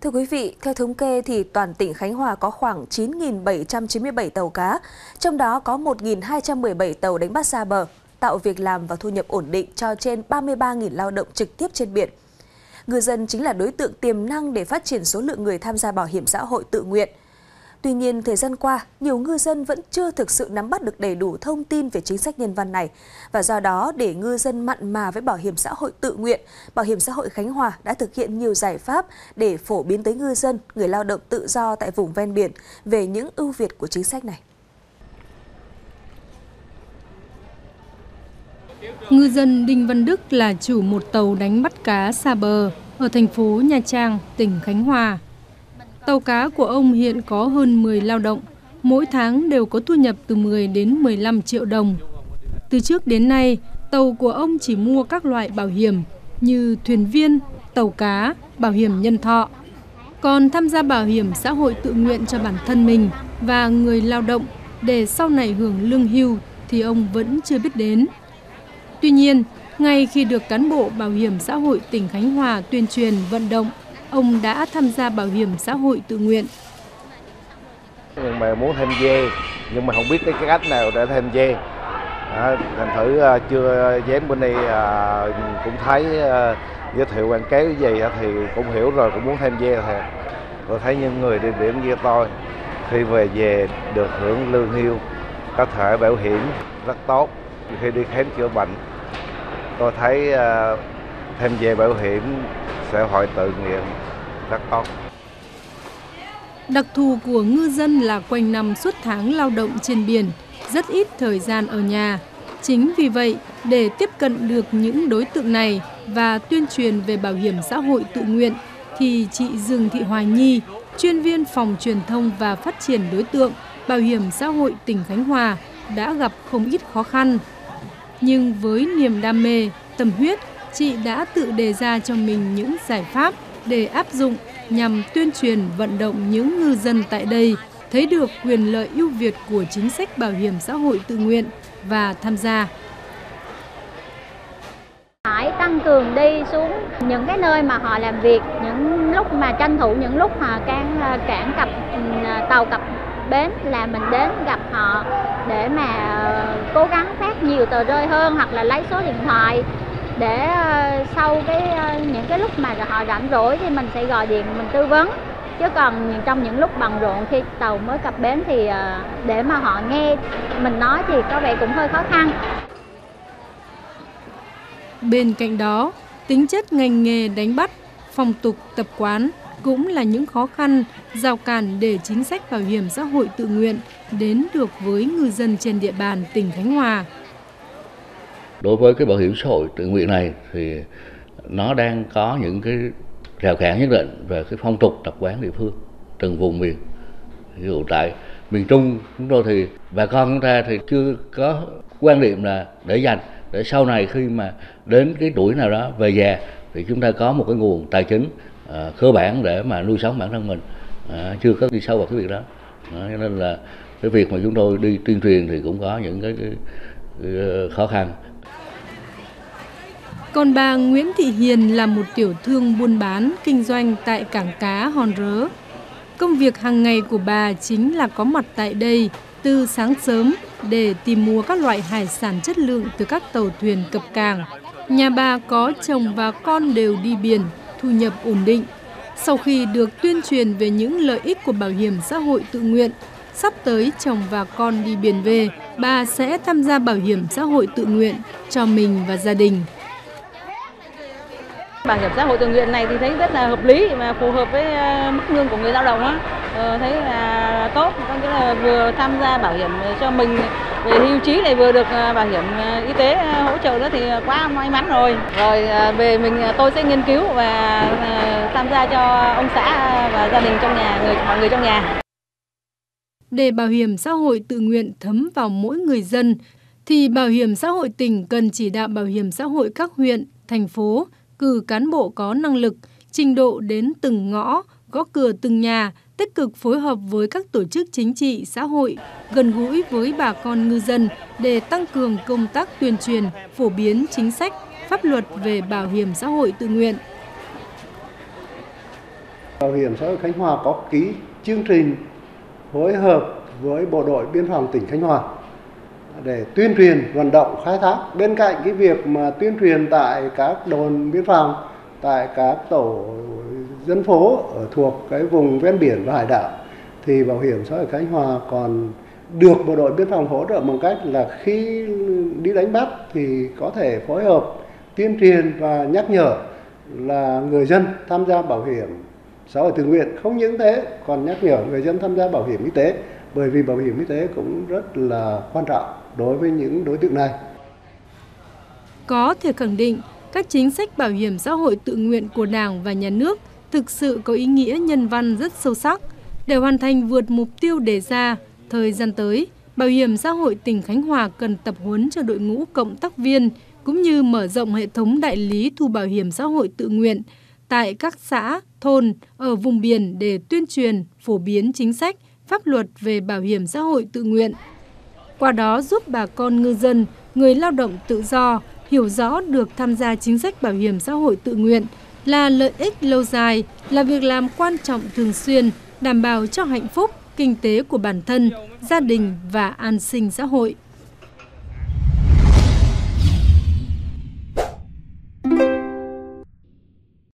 Thưa quý vị, theo thống kê thì toàn tỉnh Khánh Hòa có khoảng 9.797 tàu cá, trong đó có 1.217 tàu đánh bắt xa bờ, tạo việc làm và thu nhập ổn định cho trên 33.000 lao động trực tiếp trên biển. Ngư dân chính là đối tượng tiềm năng để phát triển số lượng người tham gia bảo hiểm xã hội tự nguyện. Tuy nhiên, thời gian qua, nhiều ngư dân vẫn chưa thực sự nắm bắt được đầy đủ thông tin về chính sách nhân văn này. Và do đó, để ngư dân mặn mà với bảo hiểm xã hội tự nguyện, Bảo hiểm xã hội Khánh Hòa đã thực hiện nhiều giải pháp để phổ biến tới ngư dân, người lao động tự do tại vùng ven biển về những ưu việt của chính sách này. Ngư dân Đinh Văn Đức là chủ một tàu đánh bắt cá xa bờ ở thành phố Nha Trang, tỉnh Khánh Hòa. Tàu cá của ông hiện có hơn 10 lao động, mỗi tháng đều có thu nhập từ 10 đến 15 triệu đồng. Từ trước đến nay, tàu của ông chỉ mua các loại bảo hiểm như thuyền viên, tàu cá, bảo hiểm nhân thọ. Còn tham gia bảo hiểm xã hội tự nguyện cho bản thân mình và người lao động để sau này hưởng lương hưu thì ông vẫn chưa biết đến. Tuy nhiên, ngay khi được cán bộ Bảo hiểm xã hội tỉnh Khánh Hòa tuyên truyền vận động, ông đã tham gia bảo hiểm xã hội tự nguyện. Nhưng mà muốn thêm dê, nhưng mà không biết cái cách nào để thêm dê. Thành thử chưa dám bên đây cũng thấy giới thiệu quảng cáo gì thì cũng hiểu rồi, cũng muốn thêm dê thôi. Tôi thấy những người đi biển như tôi khi về được hưởng lương hưu, có thể bảo hiểm rất tốt. Khi đi khám chữa bệnh, tôi thấy thêm về bảo hiểm xã hội tự nguyện rất tốt. Đặc thù của ngư dân là quanh năm suốt tháng lao động trên biển, rất ít thời gian ở nhà. Chính vì vậy, để tiếp cận được những đối tượng này và tuyên truyền về bảo hiểm xã hội tự nguyện, thì chị Dương Thị Hoài Nhi, chuyên viên phòng truyền thông và phát triển đối tượng Bảo hiểm xã hội tỉnh Khánh Hòa đã gặp không ít khó khăn. Nhưng với niềm đam mê, tâm huyết, chị đã tự đề ra cho mình những giải pháp để áp dụng nhằm tuyên truyền vận động những ngư dân tại đây thấy được quyền lợi ưu việt của chính sách bảo hiểm xã hội tự nguyện và tham gia. Phải tăng cường đi xuống những cái nơi mà họ làm việc, những lúc mà tranh thủ những lúc họ cảng cập tàu cập bến là mình đến gặp họ để mà cố gắng phát nhiều tờ rơi hơn, hoặc là lấy số điện thoại để sau những cái lúc mà họ rảnh rỗi thì mình sẽ gọi điện mình tư vấn. Chứ còn trong những lúc bận rộn khi tàu mới cập bến thì để mà họ nghe mình nói thì có vẻ cũng hơi khó khăn. Bên cạnh đó, tính chất ngành nghề đánh bắt, phong tục tập quán cũng là những khó khăn, rào cản để chính sách bảo hiểm xã hội tự nguyện đến được với ngư dân trên địa bàn tỉnh Khánh Hòa. Đối với cái bảo hiểm xã hội tự nguyện này thì nó đang có những cái rào cản nhất định về cái phong tục tập quán địa phương từng vùng miền. Ví dụ tại miền Trung chúng tôi thì bà con chúng ta thì chưa có quan niệm là để dành để sau này khi mà đến cái tuổi nào đó về già thì chúng ta có một cái nguồn tài chính cơ bản để mà nuôi sống bản thân mình, chưa có đi sâu vào cái việc đó. Cho nên là cái việc mà chúng tôi đi tuyên truyền thì cũng có những cái khó khăn. Còn bà Nguyễn Thị Hiền là một tiểu thương buôn bán, kinh doanh tại cảng cá Hòn Rớ. Công việc hàng ngày của bà chính là có mặt tại đây từ sáng sớm để tìm mua các loại hải sản chất lượng từ các tàu thuyền cập cảng. Nhà bà có chồng và con đều đi biển, thu nhập ổn định. Sau khi được tuyên truyền về những lợi ích của bảo hiểm xã hội tự nguyện, sắp tới chồng và con đi biển về, bà sẽ tham gia bảo hiểm xã hội tự nguyện cho mình và gia đình. Bảo hiểm xã hội tự nguyện này thì thấy rất là hợp lý và phù hợp với mức lương của người lao động á, thấy là tốt, có nghĩa là vừa tham gia bảo hiểm cho mình về hưu trí này, vừa được bảo hiểm y tế hỗ trợ nữa thì quá may mắn rồi. Rồi về tôi sẽ nghiên cứu và tham gia cho ông xã và gia đình trong nhà, mọi người trong nhà. Để bảo hiểm xã hội tự nguyện thấm vào mỗi người dân thì Bảo hiểm xã hội tỉnh cần chỉ đạo bảo hiểm xã hội các huyện, thành phố cử cán bộ có năng lực, trình độ đến từng ngõ, gõ cửa từng nhà, tích cực phối hợp với các tổ chức chính trị, xã hội, gần gũi với bà con ngư dân để tăng cường công tác tuyên truyền, phổ biến chính sách, pháp luật về bảo hiểm xã hội tự nguyện. Bảo hiểm xã hội Khánh Hòa có ký chương trình phối hợp với Bộ đội Biên phòng tỉnh Khánh Hòa để tuyên truyền vận động khai thác. Bên cạnh cái việc mà tuyên truyền tại các đồn biên phòng, tại các tổ dân phố thuộc cái vùng ven biển và hải đảo, thì Bảo hiểm xã hội Khánh Hòa còn được Bộ đội Biên phòng hỗ trợ bằng cách là khi đi đánh bắt thì có thể phối hợp tuyên truyền và nhắc nhở là người dân tham gia bảo hiểm xã hội tự nguyện. Không những thế, còn nhắc nhở người dân tham gia bảo hiểm y tế, bởi vì bảo hiểm y tế cũng rất là quan trọng đối với những đối tượng này. Có thể khẳng định, các chính sách bảo hiểm xã hội tự nguyện của Đảng và Nhà nước thực sự có ý nghĩa nhân văn rất sâu sắc. Để hoàn thành vượt mục tiêu đề ra, thời gian tới, Bảo hiểm xã hội tỉnh Khánh Hòa cần tập huấn cho đội ngũ cộng tác viên, cũng như mở rộng hệ thống đại lý thu bảo hiểm xã hội tự nguyện tại các xã, thôn, ở vùng biển để tuyên truyền, phổ biến chính sách, pháp luật về bảo hiểm xã hội tự nguyện. Qua đó giúp bà con ngư dân, người lao động tự do hiểu rõ được tham gia chính sách bảo hiểm xã hội tự nguyện là lợi ích lâu dài, là việc làm quan trọng thường xuyên, đảm bảo cho hạnh phúc, kinh tế của bản thân, gia đình và an sinh xã hội.